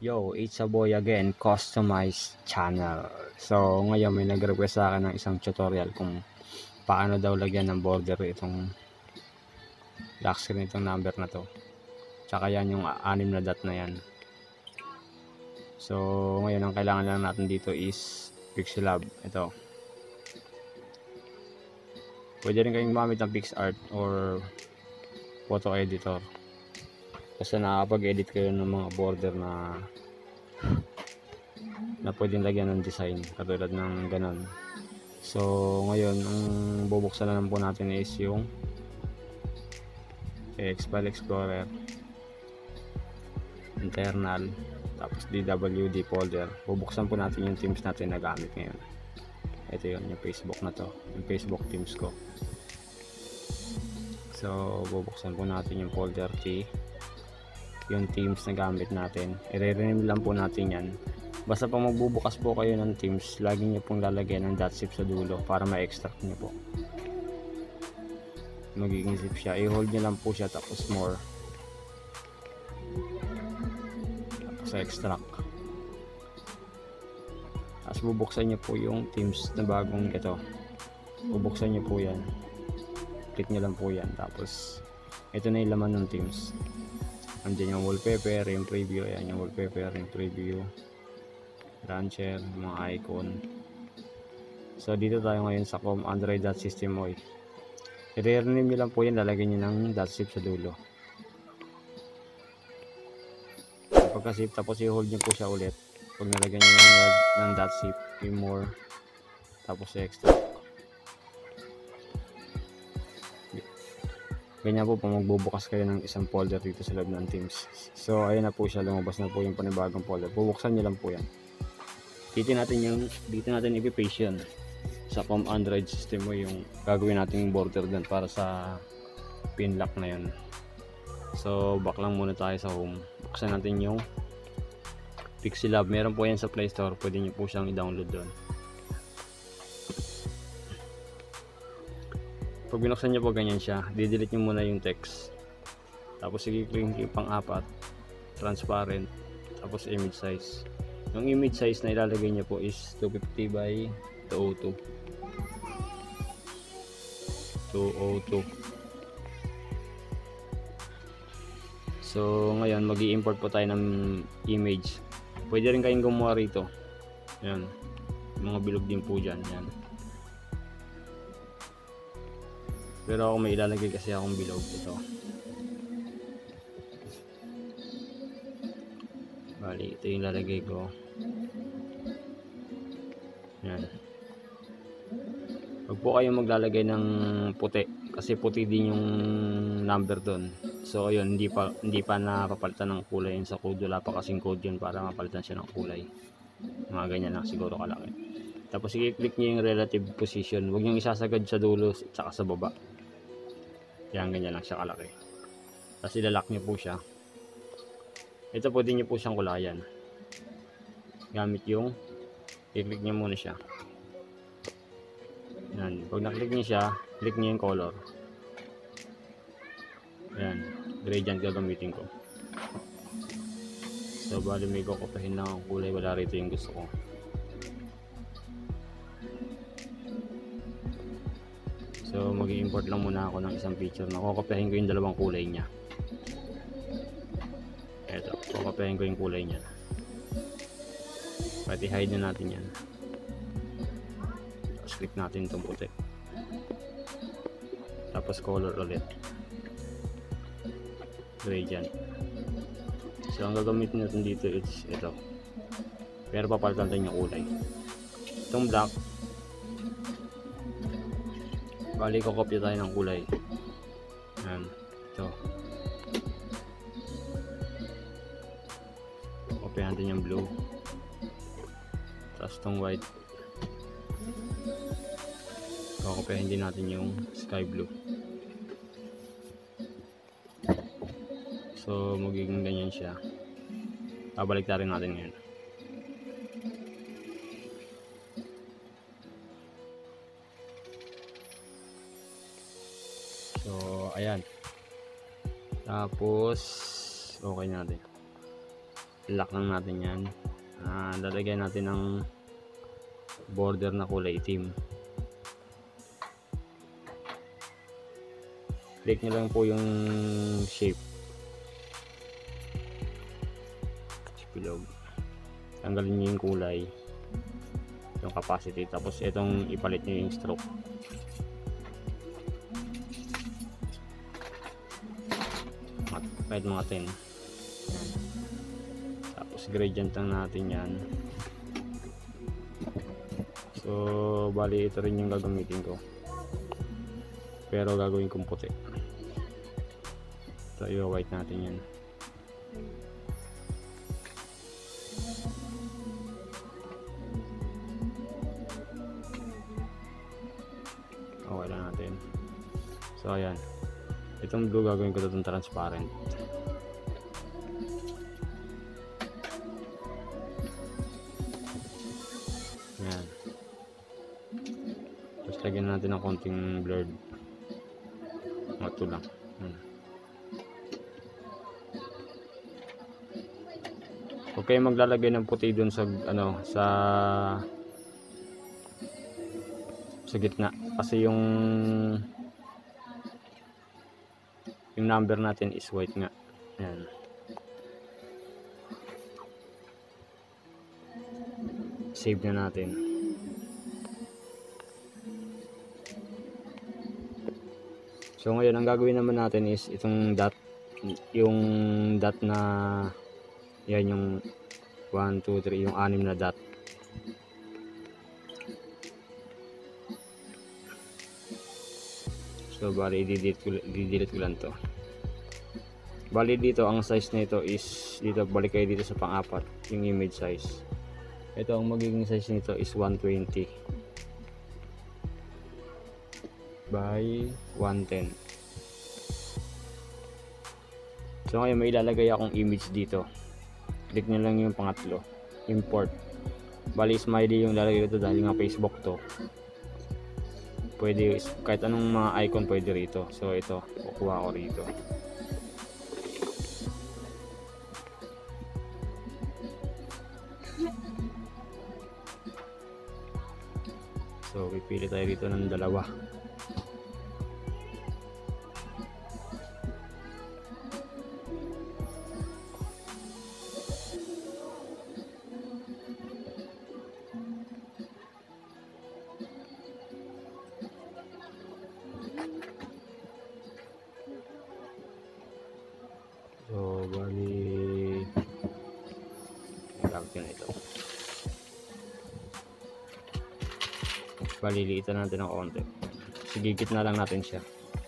Yo, it's a boy again, Customized Channel. So, ngayon may nag-request sa akin ng isang tutorial kung paano daw lagyan ng border itong lock screen itong number na to. Tsaka yan yung 6 na dot na yan. So, ngayon ang kailangan lang natin dito is Pixelab. Ito. Pwede rin kayong gumamit ng PixArt or photo editor. Kasi nakakapag-edit kayo ng mga border na pwedeng lagyan ng design katulad ng ganon. So ngayon ang bubuksan na lang po natin is yung File Explorer, internal, tapos DWD folder. Bubuksan po natin yung themes natin na gamit ngayon. Ito yun, yung Facebook na to, yung Facebook themes ko. So bubuksan po natin yung folder key, yung themes na gamit natin. I-rename lang po natin yan. Basta pag magbubukas po kayo ng themes, lagi nyo pong lalagyan ng .zip sa dulo para ma-extract nyo po. Magiging zip siya. I-hold nyo lang po siya tapos more. Tapos extract. Tapos bubuksan nyo po yung themes na bagong ito. Bubuksan nyo po yan. Click nyo lang po yan. Tapos ito na yung laman ng themes. Andiyan yung wallpaper, yung preview. Ayan yung wallpaper, yung preview, launcher, mga icon. So dito tayo ngayon sa Android.system.oi. I-rename nyo lang po yan, lalagyan nyo ng .zip sa dulo. Pagka-zip, tapos i-hold nyo po siya ulit. Pag nalagyan nyo ng .zip, yung more, tapos extract. Ganyan po pag magbubukas kayo ng isang folder dito sa loob ng Teams. So ayun na po siya, lumabas na po yung panibagong folder. Bubuksan nyo lang po yan. Dito natin i-paste yun sa Android system mo, yung gagawin nating border dun para sa pin lock na yun. So back lang muna tayo sa home. Buksan natin yung Pixelab. Meron po yan sa Play Store. Pwede nyo po siyang i-download doon. Pag binuksan nyo po ganyan siya, didelete nyo muna yung text. Tapos i-click yung pang-apat, transparent, tapos image size. Yung image size na ilalagay nyo po is 250 by 202. So ngayon mag-i-import po tayo ng image. Pwede rin kayong gumawa rito. Yan. Mga bilog din po dyan. Yan. Pero ako may ilalagay kasi akong bilog. Ito. Bali, ito yung ilalagay ko. Yan. Huwag po kayong maglalagay ng puti kasi puti din yung number doon. So ayun, hindi pa napapalitan ng kulay yun sa code. Wala pa kasing code yun para mapalitan siya ng kulay. Mga ganyan lang siguro kalaki. Tapos i-click nyo yung relative position. Huwag nyo isasagad sa dulo at sa baba. Yan, ganyan lang siya kalaki. Tapos ilalock nyo po siya. Ito pwede nyo po siyang kulayan. Gamit yung i-click nyo muna siya. Yan. Pag na-click nyo siya, click nyo yung color. Yan. Gradient gagamitin ko. So bali may kukupahin lang ang kulay. Wala rito yung gusto ko. So mag-i-import lang muna ako ng isang picture na kukupahin ko yung dalawang kulay niya. Eto. Kukupahin ko yung kulay niya. Pati hide na natin yan. Tapos click natin itong puti. Tapos color ulit. Gradient. So ang gagamitin natin dito is ito. Pero papalitan natin yung kulay. Itong black. Bali ko copy tayo ng kulay. Yan. Ito. Copy natin yung blue. Tapos itong white. Kukupihin din natin yung sky blue. So magiging ganyan siya. Babalik na rin natin ngayon. So ayan. Tapos okay natin. lock lang natin yan. Lalagyan natin ng border na kulay itim. Click nyo lang po yung shape, bilog, tanggalin nyo yung kulay, yung capacity, tapos itong ipalit nyo yung stroke. Kahit mga 10. Tapos gradient lang natin yan. So bali ito rin yung gagamitin ko, pero gagawin kong puti. So i-white natin yan. Okay lang natin. So ayan, itong blue gagawin ko itong transparent. Ayan. Tapos lagyan natin ng konting blurred. Ito lang. Okay, maglalagay ng puti dun sa sa gitna, kasi yung number natin is white nga. Ayan. Save na natin. So ngayon ang gagawin naman natin is itong dot, yung dot na yan, yung 1, 2, 3, yung 6 na dot. So bali i-delete ko lang to. Bali dito ang size nito is, dito balik kayo dito sa pang-apat, yung image size. Ito ang magiging size nito is 120 by 110. So ngayon may ilalagay akong image dito. Click nyo lang yung pangatlo, import. Bali smiley yung lalagay ko dahil nga Facebook to. Pwede kahit anong mga icon pwede rito. So ito kukuha ko rito. So pipili tayo dito ng dalawa. So bali gamit ko na ito. Baliliitan natin ng konti. Sigigit na lang natin siya.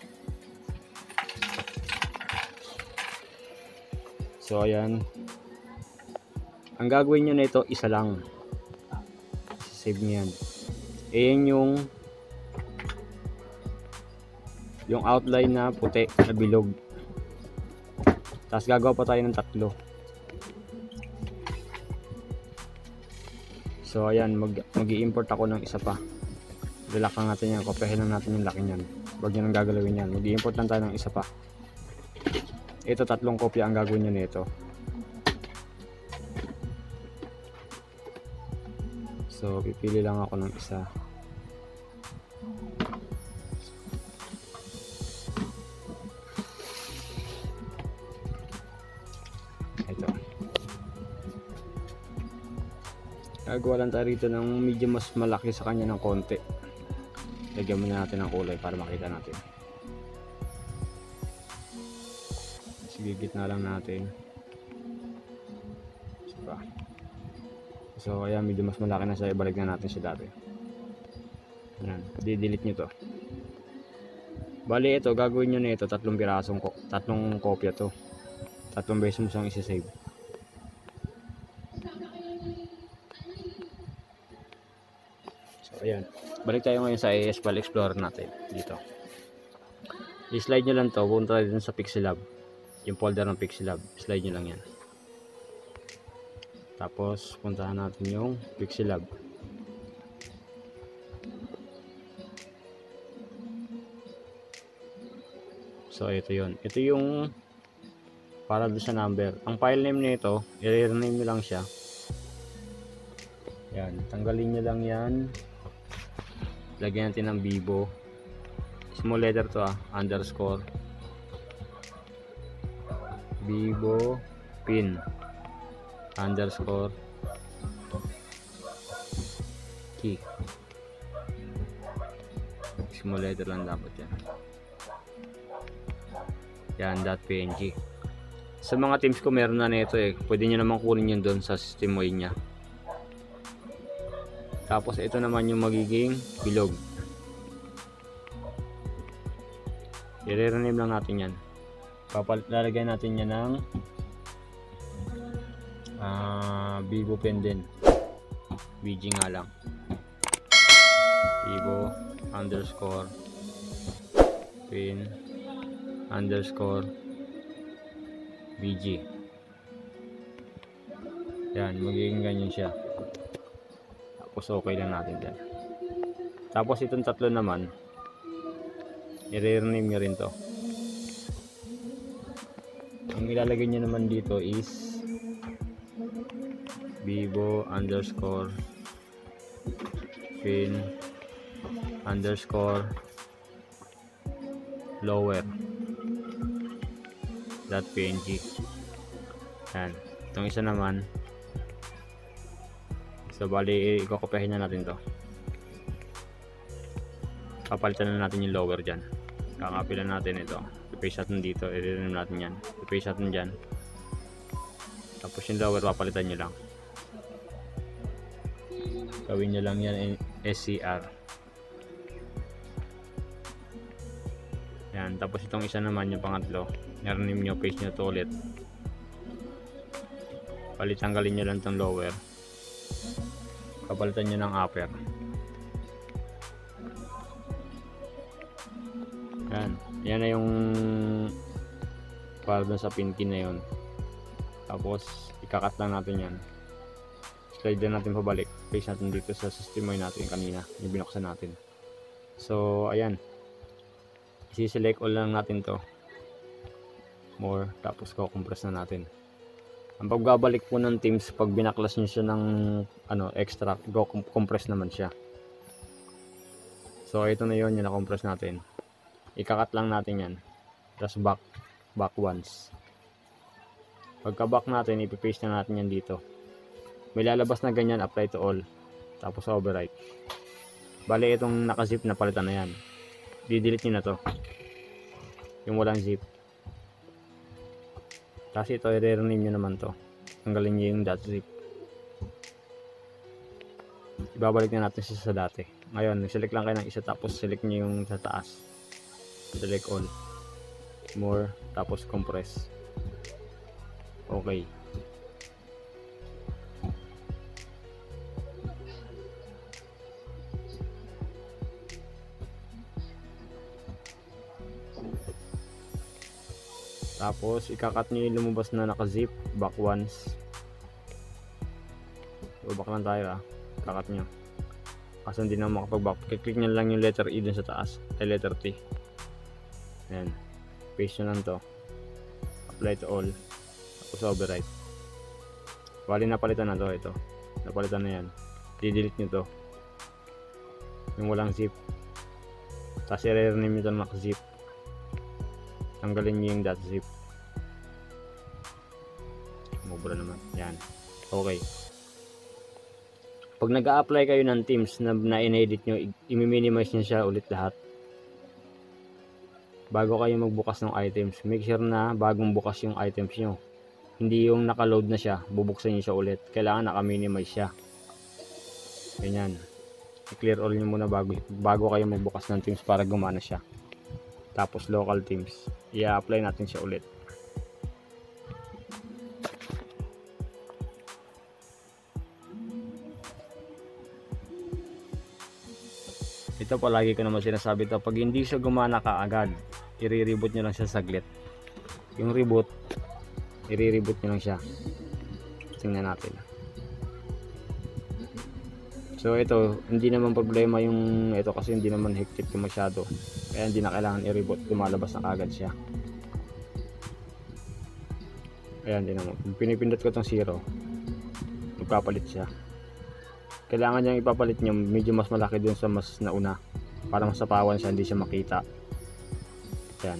So ayan, ang gagawin nyo na ito isa lang, save nyo yan. Ayan yung outline na puti na bilog. Tapos gagawa pa tayo ng 3. So ayan, mag-i-import ako ng isa pa. Dilak lang natin yan, kopyahin lang natin yung laki niyan. Huwag nyo nang gagalawin yan. Mag-i-import lang tayo ng isa pa. Ito 3 kopya ang gagawin nyo nito. So pipili lang ako ng isa. Ito. Gagawa lang tayo rito ng medyo mas malaki sa kanya ng konti. Lagyan muna natin ng kulay para makita natin. Sigigit na lang natin. So ayan, medyo mas malaki na siya. Ibalik na natin siya dati. Ayan, di-delete nyo to. Bali ito, gagawin nyo na ito 3 pirasong 3 kopya to. 3 beses mo siyang isa-save. So ayan, balik tayo ngayon sa AES File Explorer natin dito. I-slide nyo lang to, punta tayo dun sa Pixelab, yung folder ng Pixelab. Slide nyo lang yan. Tapos puntahan natin yung Pixelab. So ito yun. Ito yung para doon sa number. Ang file name nito, i-rename nyo lang siya. Yan, tanggalin nyo lang yan. Lagyan natin ng Vivo. Small letter to underscore. Vivo pin underscore key. Small letter lang dapat yan. Yan, .png. Sa mga teams ko meron na nito eh. Pwede nyo naman kunin yun doon sa system way nya. Tapos ito naman yung magiging bilog. I-rename lang natin yan. Lalagyan natin yan ng Vivo pen din. VG nga lang. Vivo underscore pin underscore VG. Yan, magiging ganyan siya. Tapos okay lang natin dyan. Tapos itong tatlo naman, i-rename nyo rin to. Ang ilalagay nyo naman dito is Vivo underscore pin underscore lower .png. Yan. Itong isa naman, so bali i-copyahin na natin to. Papalitan na natin yung lower dyan. Kakapilan natin ito. I-paste natin dito. I-rename natin yan. I-paste natin dyan. Tapos yung lower papalitan nyo lang. Gawin nyo lang yan SCR. Yan. Tapos itong isa naman yung pangatlo. I-rename nyo. Paste nyo to ulit. Tanggalin nyo lang itong lower. Kapalitan nyo ng upper. Yan. Yan na yung para dun sa pin key na yun. Tapos ikakat lang natin yan. Slide na natin pabalik. Paste natin dito sa system way natin kanina. Yung binuksan natin. So ayan. I-select all lang natin to. More. Tapos ko-compress na natin. Ang pagbabalik po ng Teams, pag binaklas nyo siya ng extract, compress naman siya. So ito na yun, yung na-compress natin. Ikakat lang natin yan. Tapos back once. Pagka back natin, ipipaste na natin yan dito. May lalabas na ganyan, apply to all. Tapos overwrite. Bali itong nakazip na palitan na yan. Di-delete nyo na to. Yung walang zip. Kasi ito, i-rename nyo naman to. Tanggalin nyo yung .zip. Ibabalik na natin siya sa dati. Ngayon, select lang kayo ng isa tapos select nyo yung sa taas. Select all. More. Tapos compress. Okay. Tapos ikakat nyo yung lumabas na naka-zip. Back once. So, back lang tayo kakat nyo. Kasi hindi na makapag-back. Click nyo lang yung letter E dun sa taas. Ay letter T. Ayan. Paste nyo lang to. Apply to all. Tapos overwrite. Bali napalitan na to. Ito. Napalitan na yan. I-delete nyo to. Yung walang zip. Tapos i-rename nyo to ng zip. Tanggalin nyo yung .zip. Mobra naman. Yan. Okay. Pag nag-a-apply kayo ng Teams na in-edit nyo, i-minimize nyo siya ulit lahat. Bago kayo magbukas ng items, make sure na bagong bukas yung items nyo. Hindi yung naka-load na siya, bubuksan nyo siya ulit. Kailangan naka-minimize siya. Ganyan. I-clear all nyo muna bago kayo magbukas ng Teams para gumana siya. Tapos local Teams, i-apply natin siya ulit. Ito po lagi ko naman sinasabi to, pag hindi siya gumana kaagad, i-reboot nyo lang siya saglit. Yung reboot, i-reboot nyo lang siya. Tingnan natin. So ito, hindi naman problema yung ito kasi hindi naman hectic masyado. Kaya hindi na kailangan i-reboot, lumalabas na kaagad siya. Ayan, tingnan mo. Kung pinipindot ko tong 0, magpapalit siya. Kailangan niyang ipapalit niyo medyo mas malaki dun sa mas nauna para masapawan siya, hindi siya makita. Ayan.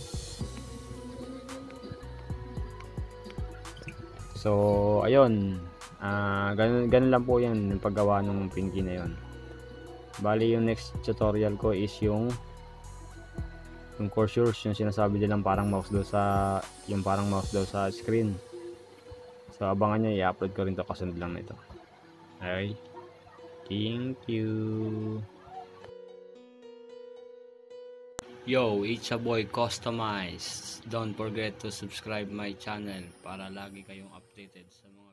So ayun, ganun lang po yan yung paggawa ng pinky na yon. Bali yung next tutorial ko is yung cursors, yung sinasabi nilang parang mouse daw sa screen. So abangan nyo, i-upload ko rin to kasunod lang nito. Okay, thank you. Yo, it's a boy Customize. Don't forget to subscribe my channel para lagi kayong updated sa mga